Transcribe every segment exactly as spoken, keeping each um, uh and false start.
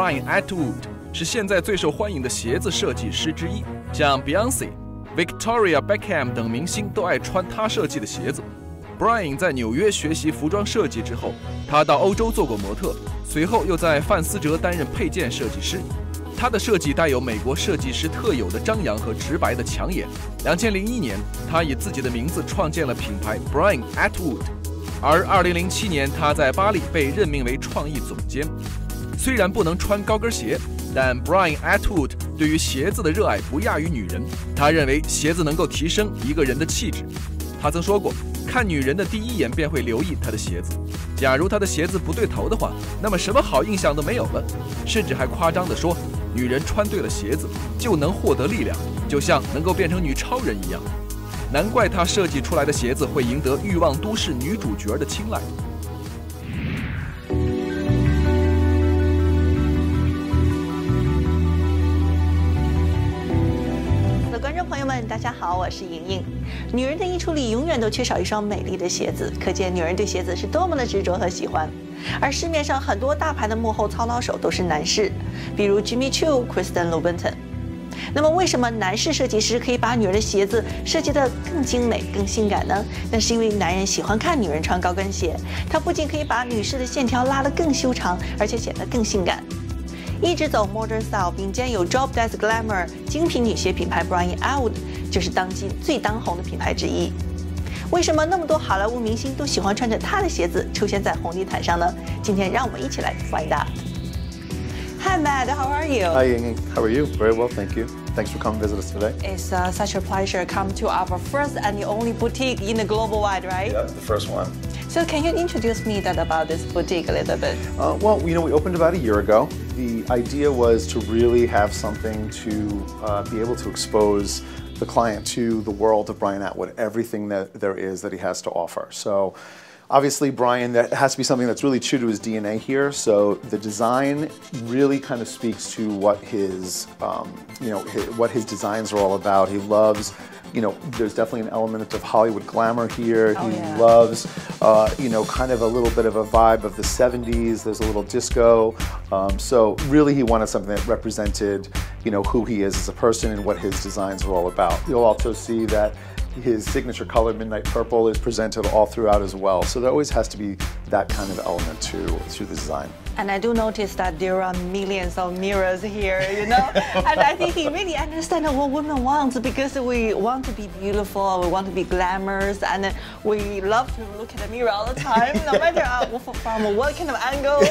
Brian Atwood 是现在最受欢迎的鞋子设计师之一，像 Beyonce、Victoria Beckham 等明星都爱穿他设计的鞋子。Brian 在纽约学习服装设计之后，他到欧洲做过模特，随后又在范思哲担任配件设计师。他的设计带有美国设计师特有的张扬和直白的抢眼。两千零一年，他以自己的名字创建了品牌 Brian Atwood， 而二零零七年他在巴黎被任命为创意总监。虽然不能穿高跟鞋，但 Brian Atwood 对于鞋子的热爱不亚于女人。他认为鞋子能够提升一个人的气质。他曾说过，看女人的第一眼便会留意她的鞋子。假如她的鞋子不对头的话，那么什么好印象都没有了。甚至还夸张地说，女人穿对了鞋子就能获得力量，就像能够变成女超人一样。难怪她设计出来的鞋子会赢得《欲望都市》女主角的青睐。 观众朋友们，大家好，我是莹莹。女人的衣橱里永远都缺少一双美丽的鞋子，可见女人对鞋子是多么的执着和喜欢。而市面上很多大牌的幕后操劳手都是男士，比如 Jimmy Choo、Kristin Louboutin。那么，为什么男士设计师可以把女人的鞋子设计得更精美、更性感呢？那是因为男人喜欢看女人穿高跟鞋，它不仅可以把女士的线条拉得更修长，而且显得更性感。一直走 modern style 并兼有 drop dead glamour 精品女鞋品牌 Brian Atwood 就是当今最当红的品牌之一。为什么那么多好莱坞明星都喜欢穿着他的鞋子出现在红地毯上呢？今天让我们一起来 find out。Hi Matt, how are you? Hi Ying, how are you? Very well, thank you. Thanks for coming to visit us today. It's uh, such a pleasure to come to our first and the only boutique in the global wide, right? Yeah, the first one. So can you introduce me that about this boutique a little bit? Uh, well, you know, we opened about a year ago. The idea was to really have something to uh, be able to expose the client to the world of Brian Atwood, everything that there is that he has to offer. So obviously, Brian, that has to be something that's really true to his D N A here. So the design really kind of speaks to what his, um, you know, his, what his designs are all about. He loves, you know, there's definitely an element of Hollywood glamour here. Oh, he yeah. loves, uh, you know, kind of a little bit of a vibe of the seventies. There's a little disco. Um, so really, he wanted something that represented, you know, who he is as a person and what his designs are all about. You'll also see that his signature color, Midnight Purple, is presented all throughout as well. So there always has to be that kind of element to, to the design. And I do notice that there are millions of mirrors here, you know? And I think he really understands what women want, because we want to be beautiful, we want to be glamorous, and we love to look at the mirror all the time, no matter from what kind of angle.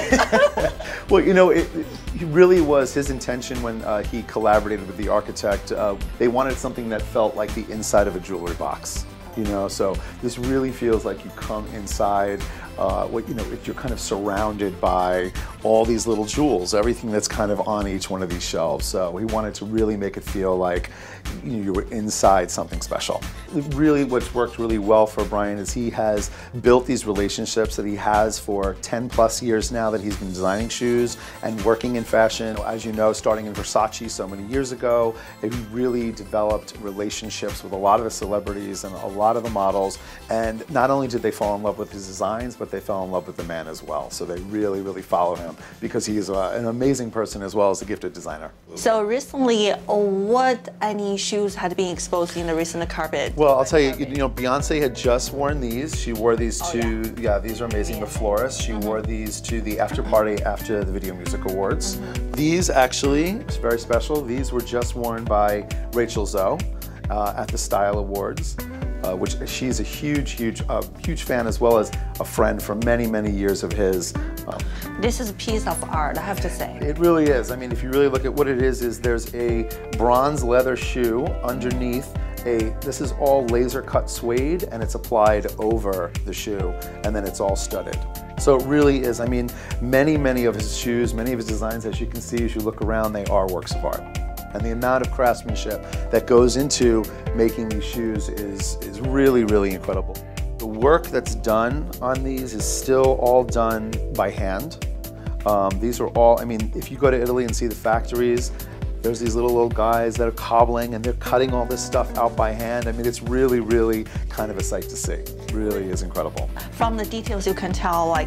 Well, you know, it, it really was his intention when uh, he collaborated with the architect. Uh, they wanted something that felt like the inside of a jewelry box. You know, so this really feels like you come inside, uh, what you know, if you're kind of surrounded by all these little jewels, everything that's kind of on each one of these shelves. So he wanted to really make it feel like you know, you were inside something special. Really, what's worked really well for Brian is he has built these relationships that he has for ten plus years now that he's been designing shoes and working in fashion. As you know, starting in Versace so many years ago, he really developed relationships with a lot of the celebrities and a lot of the models. And not only did they fall in love with his designs, but they fell in love with the man as well. So they really, really follow him because he is a, an amazing person as well as a gifted designer. So recently, what any shoes had been exposed in the recent carpet? Well, I'll tell you, you know, Beyonce had just worn these. She wore these oh, to, yeah. yeah, these are amazing, the Florist. She mm-hmm. wore these to the after party after the Video Music Awards. Mm-hmm. These actually, it's very special, these were just worn by Rachel Zoe uh, at the Style Awards. Uh, which she's a huge, huge, uh, huge fan, as well as a friend for many, many years of his. Um, this is a piece of art, I have to say. It really is. I mean, if you really look at what it is, is there's a bronze leather shoe underneath a, this is all laser cut suede, and it's applied over the shoe, and then it's all studded. So it really is, I mean, many, many of his shoes, many of his designs, as you can see, as you look around, they are works of art. And the amount of craftsmanship that goes into making these shoes is, is really, really incredible. The work that's done on these is still all done by hand. Um, these are all, I mean, if you go to Italy and see the factories, there's these little, little guys that are cobbling and they're cutting all this stuff out by hand. I mean, it's really, really kind of a sight to see. It really is incredible. From the details, you can tell, like,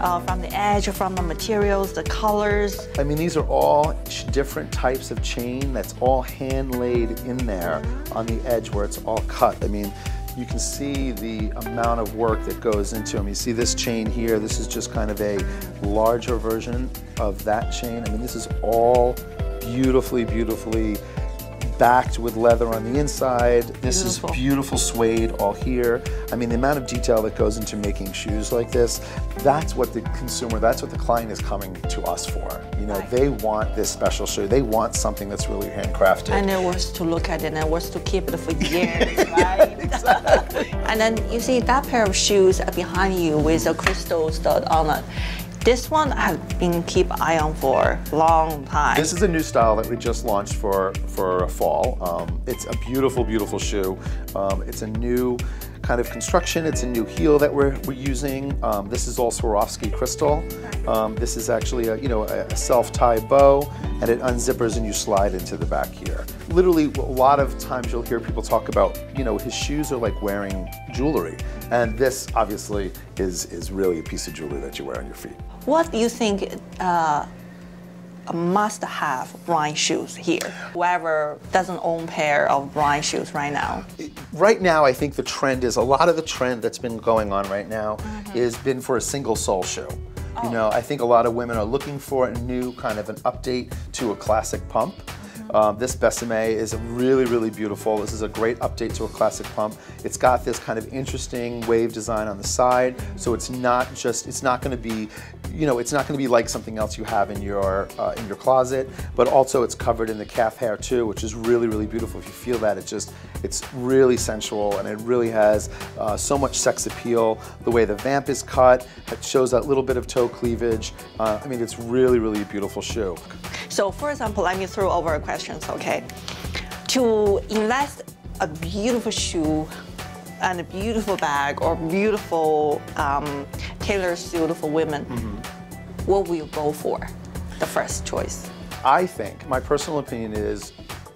uh, from the edge, from the materials, the colors. I mean, these are all different types of chain that's all hand laid in there on the edge where it's all cut. I mean, you can see the amount of work that goes into them. You see this chain here, this is just kind of a larger version of that chain. I mean, this is all beautifully, beautifully backed with leather on the inside. This beautiful. is beautiful suede all here. I mean, the amount of detail that goes into making shoes like this, that's what the consumer, that's what the client is coming to us for. You know, right. They want this special shoe. They want something that's really handcrafted. And it was to look at it and it was to keep it for years, right? Exactly. And then you see that pair of shoes behind you with a crystal stud on it. This one I've been keep eye on for a long time. This is a new style that we just launched for, for fall. Um, it's a beautiful, beautiful shoe. Um, it's a new kind of construction. It's a new heel that we're, we're using. Um, this is all Swarovski crystal. Um, this is actually a, you know, a, a self-tie bow, and it unzippers and you slide into the back here. Literally, a lot of times you'll hear people talk about, you know, his shoes are like wearing jewelry. And this obviously is, is really a piece of jewelry that you wear on your feet. What do you think uh, a must-have Brian shoes here? Whoever doesn't own a pair of Brian shoes right now. Right now, I think the trend is, a lot of the trend that's been going on right now mm-hmm. is been for a single sole shoe. Oh. You know, I think a lot of women are looking for a new kind of an update to a classic pump. Um, this Besame is really, really beautiful. This is a great update to a classic pump. It's got this kind of interesting wave design on the side, so it's not just, it's not going to be, you know, it's not going to be like something else you have in your uh, in your closet, but also it's covered in the calf hair too, which is really, really beautiful. If you feel that, it just, it's really sensual, and it really has uh, so much sex appeal. The way the vamp is cut, it shows that little bit of toe cleavage. Uh, I mean, it's really, really a beautiful shoe. So, for example, let me throw over a question, okay? To invest a beautiful shoe and a beautiful bag or beautiful um, tailor suit for women, mm-hmm. what will you go for, the first choice? I think, my personal opinion is,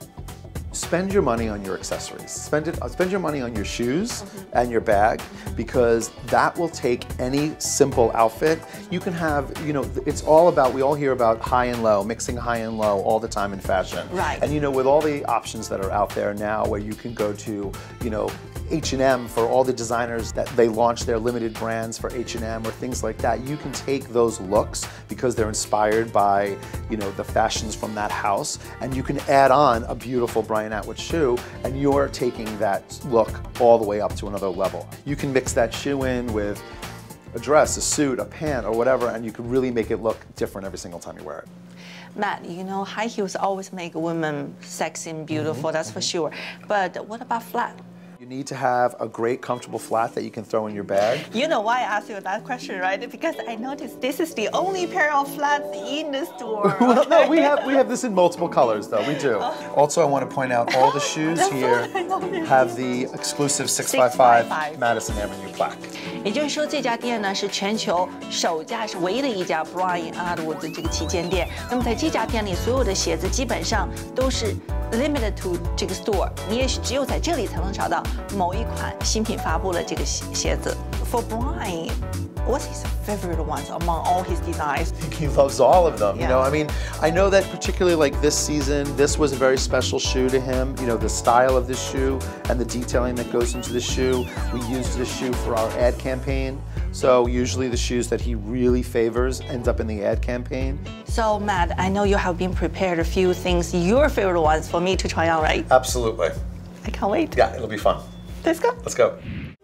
spend your money on your accessories. Spend it. Spend your money on your shoes mm-hmm. and your bag, because that will take any simple outfit. You can have, you know, it's all about, we all hear about high and low, mixing high and low all the time in fashion. Right. And you know, with all the options that are out there now, where you can go to, you know, H and M for all the designers that they launch their limited brands for H and M or things like that, you can take those looks because they're inspired by, you know, the fashions from that house, and you can add on a beautiful Brian Atwood shoe, and you're taking that look all the way up to another level. You can mix that shoe in with a dress, a suit, a pant, or whatever, and you can really make it look different every single time you wear it. Matt, you know, high heels always make women sexy and beautiful, mm-hmm. that's for sure. But what about flat? You need to have a great, comfortable flat that you can throw in your bag. You know why I asked you that question, right? Because I noticed this is the only pair of flats in the store. Well, no, we have we have this in multiple colors, though. We do. Oh. Also, I want to point out all the shoes here have the exclusive six five five Madison Avenue plaque. 也就是说，这家店呢是全球首家，是唯一的一家 Brian Atwood 的这个旗舰店。那么在这家店里，所有的鞋子基本上都是 limited to 这个 store， 你也是只有在这里才能找到某一款新品发布的这个鞋子。For Brian, what's his favorite ones among all his designs? He loves all of them. Yeah. You know, I mean, I know that particularly like this season, this was a very special shoe to him. You know, the style of this shoe and the detailing that goes into the shoe. We used this shoe for our ad campaign. So usually the shoes that he really favors end up in the ad campaign. So Matt, I know you have been prepared a few things, your favorite ones for me to try on, right? Absolutely. I can't wait. Yeah, it'll be fun. Let's go. Let's go.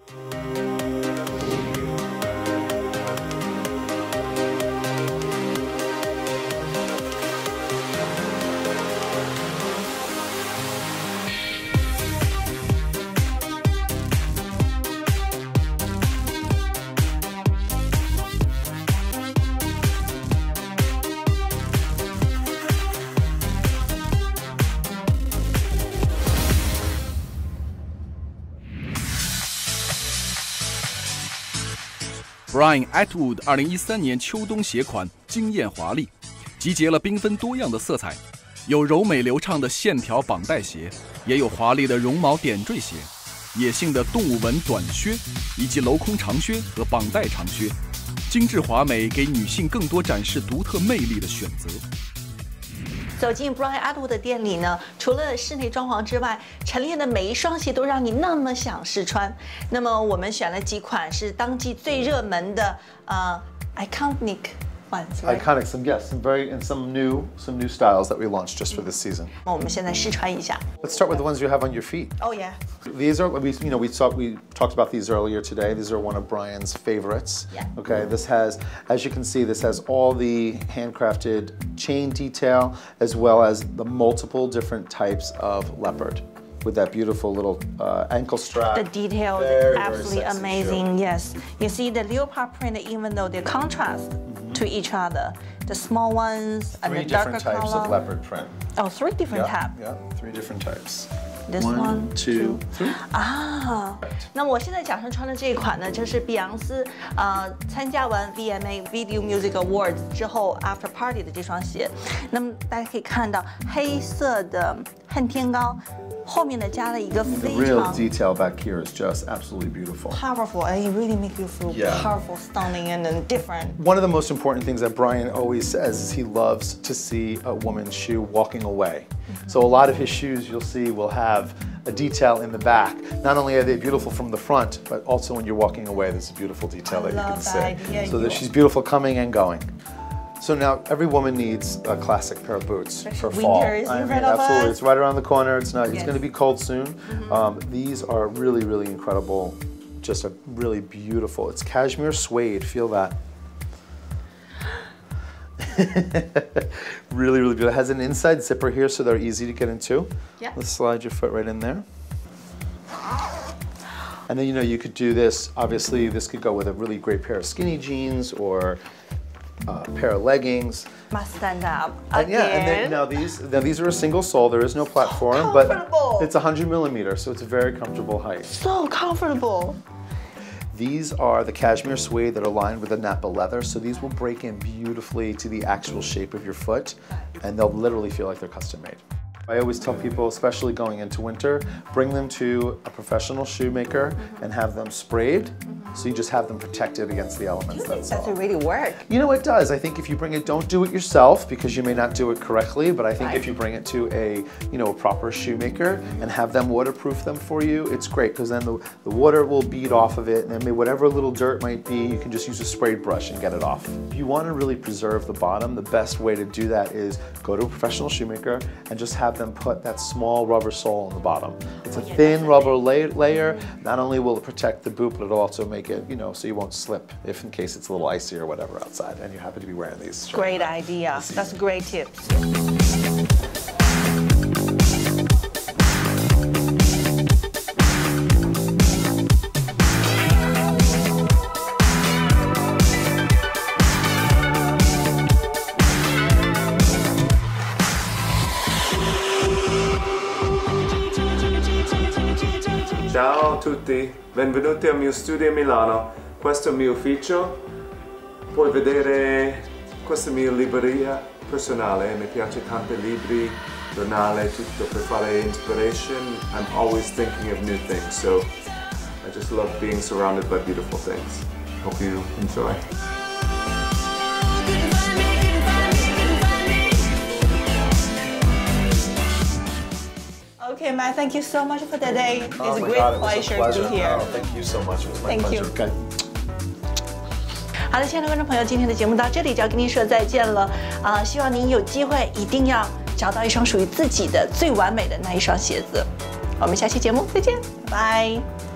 Brian Atwood 二零一三年秋冬鞋款惊艳华丽，集结了缤纷多样的色彩，有柔美流畅的线条绑带鞋，也有华丽的绒毛点缀鞋，野性的动物纹短靴，以及镂空长靴和绑带长靴。 精致华美，给女性更多展示独特魅力的选择。 走进 Brian Atwood 的店里呢，除了室内装潢之外，陈列的每一双鞋都让你那么想试穿。那么我们选了几款是当季最热门的呃 iconic ones, right? Iconic, some yes, some very and some new, some new styles that we launched just for this season. 那我们现在试穿一下。 Let's start with the ones you have on your feet. Oh yeah. These are we you know we saw we talked about these earlier today. These are one of Brian's favorites. Yeah. Okay, this has, as you can see, this has all the handcrafted chain detail as well as the multiple different types of leopard with that beautiful little uh, ankle strap. The detail Very, is absolutely very sexy amazing. shoe. Yes, you see the leopard print, even though they contrast mm-hmm. to each other. The small ones and Three the darker different types color. of leopard print. Oh, three different Yeah, types. yeah, three different types. This one, one, two, two. three. 啊，那我现在脚上穿的这一款呢，就是碧昂斯呃参加完 V M A Video Music Awards 之后 After Party 的这双鞋。那么大家可以看到黑色的恨天高，后面呢加了一个 The 非 real 常 detail back here is just absolutely beautiful. powerful, and it really makes you feel Yeah. powerful, stunning, and then different. One of the most important things that Brian always says is he loves to see a woman's shoe walking away. So a lot of his shoes you'll see will have a detail in the back. Not only are they beautiful from the front, but also when you're walking away, there's a beautiful detail I that you can love see. that idea. So You- that she's beautiful coming and going. So now every woman needs a classic pair of boots for Winter fall. is in I mean, front of absolutely, us. it's right around the corner. It's not. It's Yes. going to be cold soon. Um, these are really, really incredible. Just a really beautiful. It's cashmere suede. Feel that. Really, really beautiful. It has an inside zipper here, so they're easy to get into. Yeah. Let's slide your foot right in there. And then, you know, you could do this. Obviously, this could go with a really great pair of skinny jeans or a pair of leggings. Must stand up And again. yeah, and then now these now these are a single sole. There is no platform, comfortable. but it's one hundred millimeter, so it's a very comfortable height. So comfortable. These are the cashmere suede that are lined with the Napa leather, so these will break in beautifully to the actual shape of your foot, and they'll literally feel like they're custom made. I always tell people, especially going into winter, bring them to a professional shoemaker mm-hmm. and have them sprayed, mm-hmm. so you just have them protected against the elements. That's Does all. it really work? You know, it does. I think if you bring it, don't do it yourself because you may not do it correctly, but I think Right. if you bring it to a, you know, a proper shoemaker and have them waterproof them for you, it's great because then the, the water will bead off of it, and then whatever little dirt might be, you can just use a sprayed brush and get it off. If you want to really preserve the bottom, the best way to do that is go to a professional shoemaker and just have them put that small rubber sole on the bottom. It's a yeah, thin rubber la layer. Not only will it protect the boot, but it'll also make it, you know, so you won't slip if in case it's a little icy or whatever outside and you happen to be wearing these. Great idea. That's great tips. Ciao a tutti, benvenuti al mio studio a Milano. Questo è il mio ufficio. Puoi vedere questa mia libreria personale. Mi piace tanti libri, giornale, tutto per fare inspiration. I'm always thinking of new things, so I just love being surrounded by beautiful things. Hope you enjoy. Okay, Matt, thank you so much for today. It's Oh a my great God, it was a pleasure, pleasure. to be here. Oh, thank you so much. It was my Thank pleasure. you. Okay. 好的，亲爱的观众朋友，今天的节目到这里就要跟您说再见了。啊、希望您有机会一定要找到一双属于自己的最完美的那一双鞋子。我们下期节目再见，拜拜。